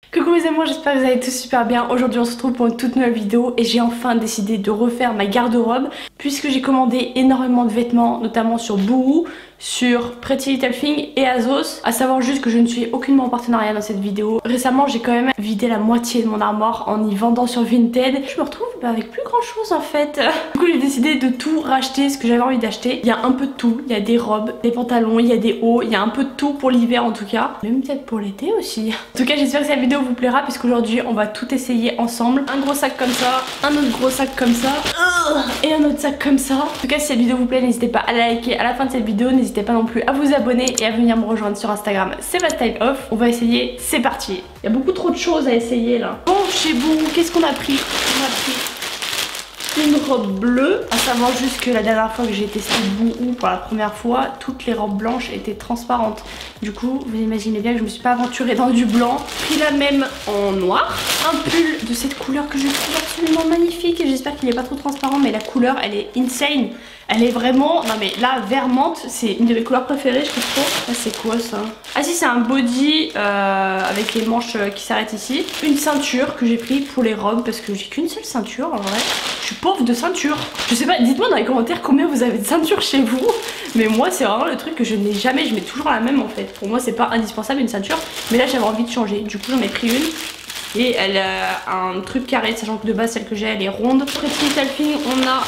Coucou mes amours, j'espère que vous allez tous super bien. Aujourd'hui on se retrouve pour une toute nouvelle vidéo et j'ai enfin décidé de refaire ma garde-robe puisque j'ai commandé énormément de vêtements, notamment sur Boohoo, sur Pretty Little Thing et Azos. À savoir juste que je ne suis aucunement en partenariat dans cette vidéo. Récemment j'ai quand même vidé la moitié de mon armoire en y vendant sur Vinted. Je me retrouve avec plus grand chose en fait. Du coup j'ai décidé de tout racheter, ce que j'avais envie d'acheter. Il y a un peu de tout, il y a des robes, des pantalons, il y a des hauts, il y a un peu de tout pour l'hiver en tout cas. Même peut-être pour l'été aussi. En tout cas j'espère que cette vidéo vous plaira puisqu'aujourd'hui on va tout essayer ensemble. Un gros sac comme ça, un autre gros sac comme ça et un autre sac comme ça. En tout cas si cette vidéo vous plaît n'hésitez pas à la liker à la fin de cette vidéo. N'hésitez pas non plus à vous abonner et à venir me rejoindre sur Instagram, c'est ma style off. On va essayer, c'est parti. Il y a beaucoup trop de choses à essayer là. Bon chez Boohoo, qu'est-ce qu'on a pris? On a pris une robe bleue, à savoir juste que la dernière fois que j'ai testé Boohoo pour la première fois, toutes les robes blanches étaient transparentes. Du coup, vous imaginez bien que je me suis pas aventurée dans du blanc. Pris la même en noir, un pull de cette couleur que je trouve absolument magnifique et j'espère qu'il est pas trop transparent, mais la couleur elle est insane. Elle est vraiment, non mais là, vert menthe, c'est une de mes couleurs préférées, je trouve trop. Ah, c'est quoi ça? Ah si, c'est un body avec les manches qui s'arrêtent ici. Une ceinture que j'ai pris pour les robes parce que j'ai qu'une seule ceinture en vrai. Je suis pauvre de ceinture. Je sais pas, dites-moi dans les commentaires combien vous avez de ceintures chez vous. Mais moi c'est vraiment le truc que je n'ai jamais, je mets toujours la même en fait. Pour moi c'est pas indispensable une ceinture, mais là j'avais envie de changer. Du coup j'en ai pris une. Et elle a un truc carré, sachant que de base celle que j'ai elle est ronde. Pretty Little Thing, on a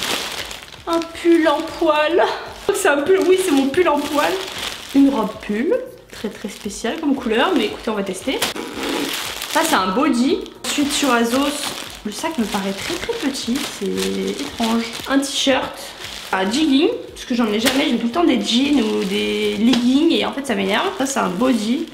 un pull en poil. C'est un pull, oui c'est mon pull en poil. Une robe pull, très très spéciale comme couleur, mais écoutez on va tester. Ça c'est un body. Ensuite sur Azos, le sac me paraît très très petit, c'est étrange. Un t-shirt à jegging, parce que j'en ai jamais, j'ai tout le temps des jeans ou des leggings et en fait ça m'énerve. Ça c'est un body.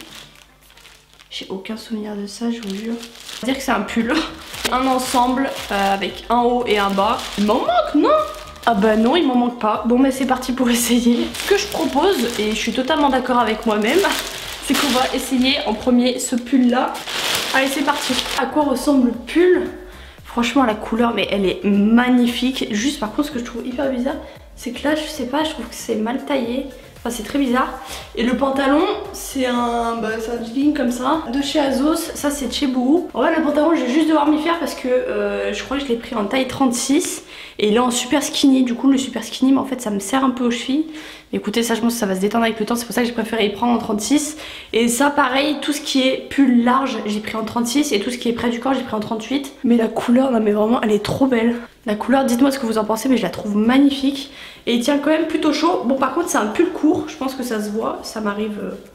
J'ai aucun souvenir de ça, je vous jure. On va dire que c'est un pull. Un ensemble avec un haut et un bas. Il m'en manque, non? Ah bah non, il m'en manque pas. Bon mais c'est parti pour essayer. Ce que je propose, et je suis totalement d'accord avec moi-même, c'est qu'on va essayer en premier ce pull là. Allez c'est parti. À quoi ressemble le pull? Franchement la couleur mais elle est magnifique. Juste par contre ce que je trouve hyper bizarre, c'est que là je sais pas, je trouve que c'est mal taillé. Enfin c'est très bizarre. Et le pantalon c'est un jean comme ça de chez Azos, ça c'est de chez Boohoo. En vrai le pantalon je vais juste devoir m'y faire parce que je crois que je l'ai pris en taille 36 et il est en super skinny. Du coup le super skinny mais en fait ça me serre un peu aux chevilles. Mais écoutez ça je pense que ça va se détendre avec le temps, c'est pour ça que j'ai préféré y prendre en 36. Et ça pareil, tout ce qui est pull large j'ai pris en 36 et tout ce qui est près du corps j'ai pris en 38. Mais la couleur, non mais vraiment elle est trop belle. La couleur, dites-moi ce que vous en pensez, mais je la trouve magnifique. Et il tient quand même plutôt chaud. Bon par contre c'est un pull court, je pense que ça se voit, ça m'arrive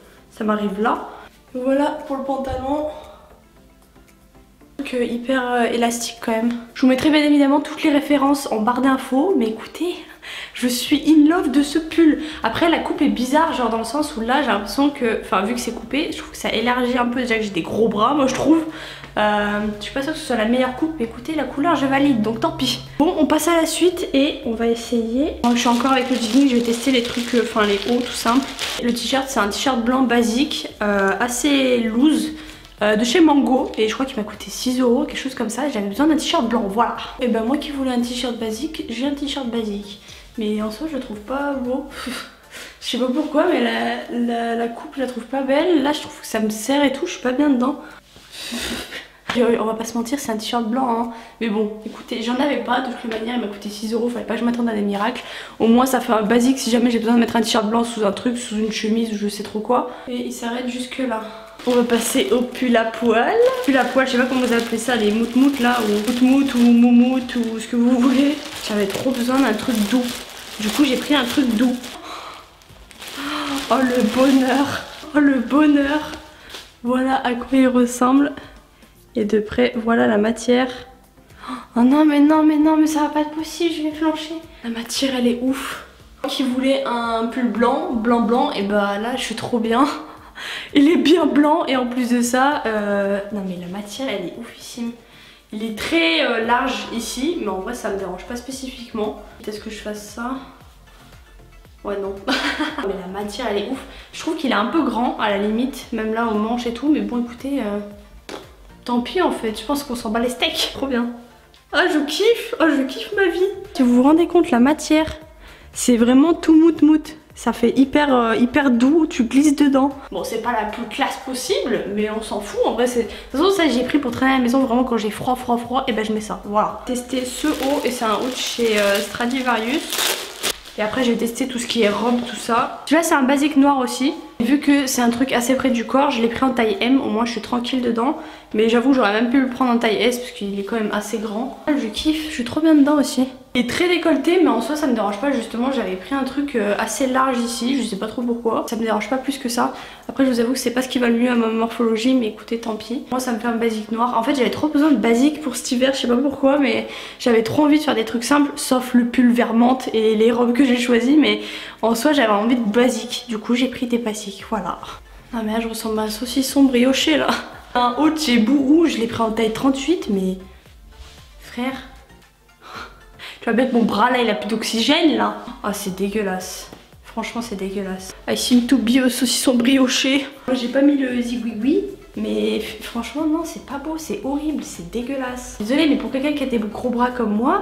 là. Voilà pour le pantalon. Donc hyper élastique quand même. Je vous mettrai bien évidemment toutes les références en barre d'infos, mais écoutez, je suis in love de ce pull. Après la coupe est bizarre, genre dans le sens où là j'ai l'impression que, enfin vu que c'est coupé, je trouve que ça élargit un peu, déjà que j'ai des gros bras moi je trouve. Je suis pas sûre que ce soit la meilleure coupe, mais écoutez la couleur je valide donc tant pis. Bon on passe à la suite et on va essayer. Je suis encore avec le jegging, je vais tester les trucs, enfin les hauts tout simple. Le t-shirt c'est un t-shirt blanc basique, assez loose. De chez Mango et je crois qu'il m'a coûté 6 €, quelque chose comme ça. J'avais besoin d'un t-shirt blanc, voilà. Et ben moi qui voulais un t-shirt basique, j'ai un t-shirt basique. Mais en soi je le trouve pas beau. Je sais pas pourquoi mais la coupe je la trouve pas belle. Là je trouve que ça me serre et tout, je suis pas bien dedans. On va pas se mentir, c'est un t-shirt blanc hein. Mais bon écoutez, j'en avais pas de toute manière, il m'a coûté 6 €, fallait pas que je m'attende à des miracles. Au moins ça fait un basique si jamais j'ai besoin de mettre un t-shirt blanc sous un truc, sous une chemise ou je sais trop quoi. Et il s'arrête jusque là. On va passer au pull à poil. Pull à poil, je sais pas comment vous appelez ça, les mout-mout là, ou mout-mout ou moumout ou ce que vous voulez. J'avais trop besoin d'un truc doux. Du coup j'ai pris un truc doux. Oh le bonheur, oh le bonheur. Voilà à quoi il ressemble. Et de près, voilà la matière. Oh non mais non mais non mais ça va pas être possible, je vais flancher. La matière elle est ouf. Qui voulait un pull blanc, blanc, et bah là je suis trop bien. Il est bien blanc et en plus de ça, non mais la matière elle est oufissime. Il est très large ici, mais en vrai ça me dérange pas spécifiquement. Peut-être que je fasse ça. Ouais non. Mais la matière elle est ouf. Je trouve qu'il est un peu grand à la limite, même là aux manches et tout, mais bon écoutez, tant pis en fait, je pense qu'on s'en bat les steaks. Trop bien. Ah je kiffe ma vie. Si vous vous rendez compte la matière, c'est vraiment tout mout. Ça fait hyper doux, tu glisses dedans. Bon, c'est pas la plus classe possible, mais on s'en fout. En vrai, c'est... De toute façon, ça j'ai pris pour traîner à la maison, vraiment quand j'ai froid, et ben je mets ça. Voilà. Tester ce haut, et c'est un haut de chez Stradivarius. Et après j'ai testé tout ce qui est robe, tout ça. Celui-là c'est un basique noir aussi. Vu que c'est un truc assez près du corps, je l'ai pris en taille M, au moins je suis tranquille dedans. Mais j'avoue que j'aurais même pu le prendre en taille S parce qu'il est quand même assez grand. Je kiffe, je suis trop bien dedans aussi. Il est très décolleté mais en soi ça me dérange pas, justement j'avais pris un truc assez large ici, je sais pas trop pourquoi. Ça me dérange pas plus que ça. Après je vous avoue que c'est pas ce qui va le mieux à ma morphologie, mais écoutez tant pis. Moi ça me fait un basique noir. En fait j'avais trop besoin de basique pour cet hiver, je sais pas pourquoi, mais j'avais trop envie de faire des trucs simples, sauf le pull vert menthe et les robes que j'ai choisies, mais en soi j'avais envie de basique. Du coup j'ai pris des basiques, voilà. Ah mais là je ressemble à un saucisson brioché là. Un haut de chez Bourou, je l'ai pris en taille 38, mais frère, tu vois bien que mon bras là il a plus d'oxygène là. Ah c'est dégueulasse, franchement c'est dégueulasse. I seem to be a saucisson brioché. Moi j'ai pas mis le zigouigoui, mais franchement non c'est pas beau, c'est horrible, c'est dégueulasse. Désolée mais pour quelqu'un qui a des gros bras comme moi,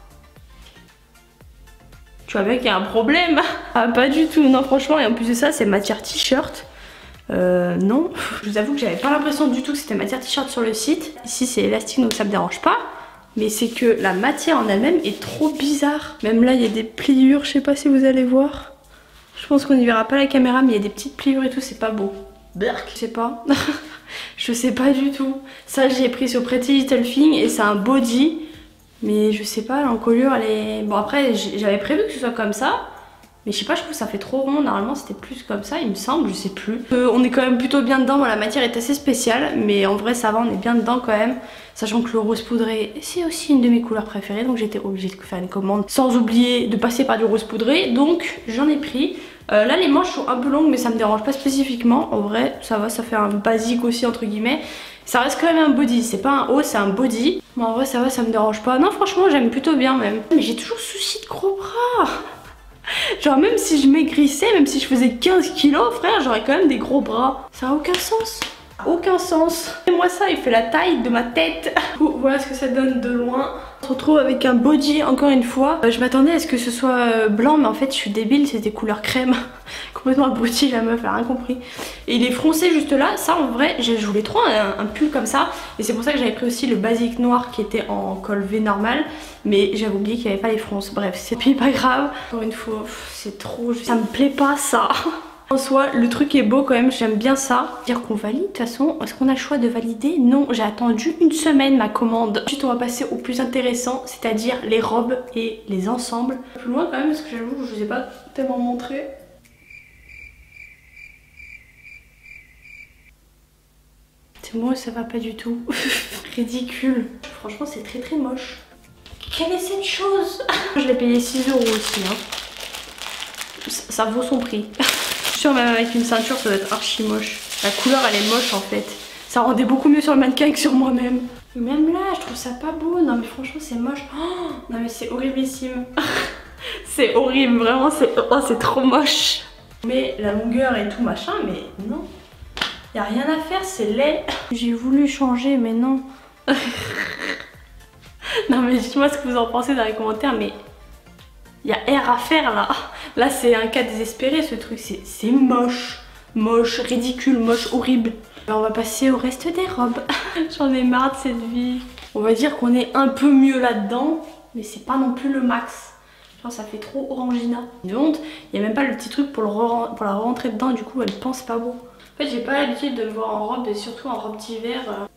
tu vois bien qu'il y a un problème. Ah pas du tout, non franchement, et en plus de ça c'est matière t-shirt. Non, je vous avoue que j'avais pas l'impression du tout que c'était matière t-shirt sur le site. Ici c'est élastique donc ça me dérange pas. Mais c'est que la matière en elle-même est trop bizarre. Même là il y a des pliures, je sais pas si vous allez voir. Je pense qu'on y verra pas la caméra mais il y a des petites pliures et tout, c'est pas beau. Berk, je sais pas. Je sais pas du tout. Ça j'ai pris sur Pretty Little Thing et c'est un body. Mais je sais pas, l'encolure elle est... Bon après j'avais prévu que ce soit comme ça. Mais je sais pas, je trouve que ça fait trop rond. Normalement c'était plus comme ça il me semble, je sais plus. On est quand même plutôt bien dedans. Bon, la matière est assez spéciale mais en vrai ça va, on est bien dedans quand même. Sachant que le rose poudré c'est aussi une de mes couleurs préférées, donc j'étais obligée de faire une commande sans oublier de passer par du rose poudré, donc j'en ai pris. Là les manches sont un peu longues mais ça me dérange pas spécifiquement. En vrai ça va, ça fait un basique aussi entre guillemets. Ça reste quand même un body, c'est pas un haut, c'est un body. Mais en vrai ça va, ça me dérange pas. Non franchement j'aime plutôt bien même. Mais j'ai toujours souci de gros bras. Genre même si je maigrissais, même si je faisais 15 kilos, frère, j'aurais quand même des gros bras. Ça a aucun sens. Aucun sens. Et moi ça, il fait la taille de ma tête. Voilà ce que ça donne de loin. On se retrouve avec un body encore une fois. Je m'attendais à ce que ce soit blanc, mais en fait je suis débile, c'est des couleurs crème. Complètement abrutie la meuf, elle a rien compris. Et il est froncé juste là. Ça en vrai, je voulais trop un pull comme ça. Et c'est pour ça que j'avais pris aussi le basique noir qui était en col V normal. Mais j'avais oublié qu'il n'y avait pas les fronces. Bref, c'est pas grave. Encore une fois, c'est trop... Ça me plaît pas ça. En soi, le truc est beau quand même, j'aime bien ça. Dire qu'on valide, de toute façon, est-ce qu'on a le choix de valider? Non, j'ai attendu une semaine ma commande. Ensuite, on va passer au plus intéressant, c'est-à-dire les robes et les ensembles. Plus loin quand même, parce que j'avoue, je vous ai pas tellement montré. C'est moi, ça va pas du tout. Ridicule. Franchement, c'est très moche. Quelle est cette chose? Je l'ai payé 6 € aussi. Hein. Ça vaut son prix. Même avec une ceinture ça doit être archi moche. La couleur elle est moche en fait. Ça rendait beaucoup mieux sur le mannequin que sur moi-même. Même là je trouve ça pas beau. Non mais franchement c'est moche. Oh, non mais c'est horriblissime. C'est horrible vraiment, c'est trop moche. Mais la longueur et tout machin, mais non. Y a rien à faire, c'est laid. J'ai voulu changer mais non. Non mais dites-moi ce que vous en pensez dans les commentaires, mais il y a R à faire là. Là c'est un cas désespéré ce truc, c'est moche. Moche, ridicule, moche, horrible. Et on va passer au reste des robes. J'en ai marre de cette vie. On va dire qu'on est un peu mieux là-dedans, mais c'est pas non plus le max. Genre ça fait trop orangina. De honte, il n'y a même pas le petit truc pour la rentrer dedans, du coup elle pense pas beau. En fait j'ai pas l'habitude de me voir en robe, et surtout en robe d'hiver.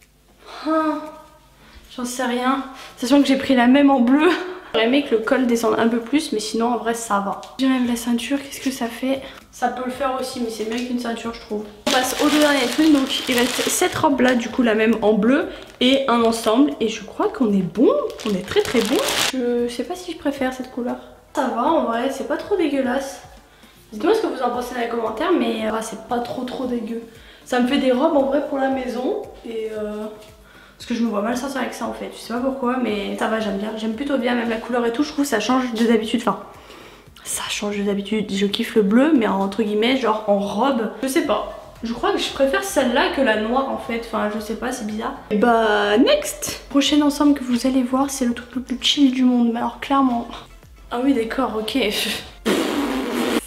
J'en sais rien. Sachant que j'ai pris la même en bleu. J'aurais aimé que le col descende un peu plus, mais sinon en vrai ça va. J'enlève la ceinture, qu'est-ce que ça fait? Ça peut le faire aussi, mais c'est mieux qu'une ceinture je trouve. On passe au dernier truc, donc il reste cette robe là, du coup la même en bleu, et un ensemble. Et je crois qu'on est bon, on est très bon. Je sais pas si je préfère cette couleur. Ça va en vrai, c'est pas trop dégueulasse. Dites-moi ce que vous en pensez dans les commentaires, mais c'est pas trop dégueu. Ça me fait des robes en vrai pour la maison, et parce que je me vois mal sortir avec ça en fait, je sais pas pourquoi mais ça va, j'aime bien, j'aime plutôt bien même la couleur et tout, je trouve que ça change de d'habitude, enfin ça change de d'habitude, je kiffe le bleu mais entre guillemets genre en robe, je sais pas, je crois que je préfère celle-là que la noire en fait, enfin je sais pas, c'est bizarre. Et bah next, prochain ensemble que vous allez voir c'est le truc le plus chill du monde, mais alors clairement, ah oui d'accord ok,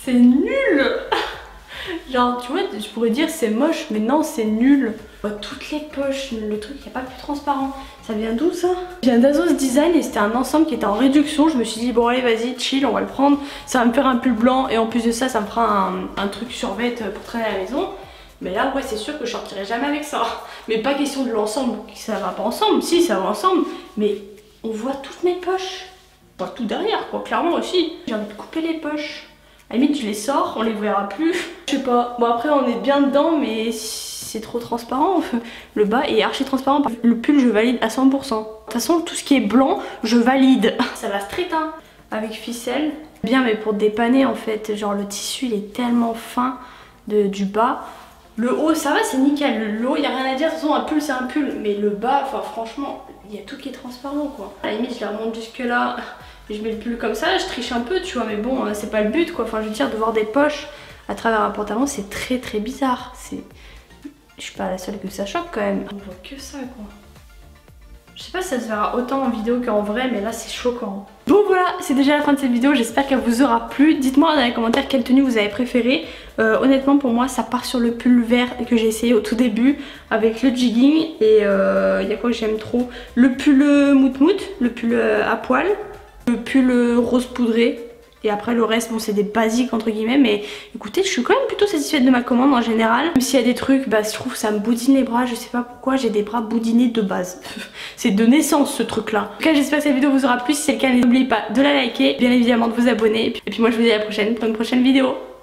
C'est nul. Genre tu vois, je pourrais dire c'est moche, mais non c'est nul. Toutes les poches, le truc il n'y a pas plus transparent. Ça vient d'où ça? Je viens d'Azos Design et c'était un ensemble qui était en réduction. Je me suis dit bon allez vas-y chill, on va le prendre. Ça va me faire un pull blanc et en plus de ça, ça me fera un truc survêt pour traîner à la maison. Mais là ouais c'est sûr que je sortirai jamais avec ça. Mais pas question de l'ensemble, ça va pas ensemble. Si ça va ensemble, mais on voit toutes mes poches. On voit tout derrière quoi, clairement aussi. J'ai envie de couper les poches. À la limite je les sors, on les verra plus. Je sais pas, bon après on est bien dedans mais c'est trop transparent. Le bas est archi transparent. Le pull je valide à 100%. De toute façon tout ce qui est blanc je valide. Ça va straight hein, avec ficelle. Bien mais pour dépanner en fait, genre le tissu il est tellement fin du bas. Le haut ça va c'est nickel, le haut il n'y a rien à dire, de toute façon un pull c'est un pull. Mais le bas, enfin franchement il y a tout qui est transparent quoi. À la limite je la remonte jusque là. Je mets le pull comme ça, je triche un peu tu vois, mais bon c'est pas le but quoi. Enfin je veux dire de voir des poches à travers un pantalon c'est très très bizarre. Je suis pas la seule que ça choque quand même. On voit que ça quoi. Je sais pas si ça se verra autant en vidéo qu'en vrai mais là c'est choquant. Bon voilà, c'est déjà la fin de cette vidéo, j'espère qu'elle vous aura plu. Dites-moi dans les commentaires quelle tenue vous avez préférée. Honnêtement pour moi ça part sur le pull vert que j'ai essayé au tout début avec le jegging. Et il y a quoi que j'aime trop? Le pull mout-mout, le pull à poil. Le pull rose poudré et après le reste bon c'est des basiques entre guillemets, mais écoutez je suis quand même plutôt satisfaite de ma commande en général. Même s'il y a des trucs bah je trouve que ça me boudine les bras, je sais pas pourquoi j'ai des bras boudinés de base. C'est de naissance ce truc là. En tout cas j'espère que cette vidéo vous aura plu, si c'est le cas n'oubliez pas de la liker, bien évidemment de vous abonner et puis moi je vous dis à la prochaine pour une prochaine vidéo.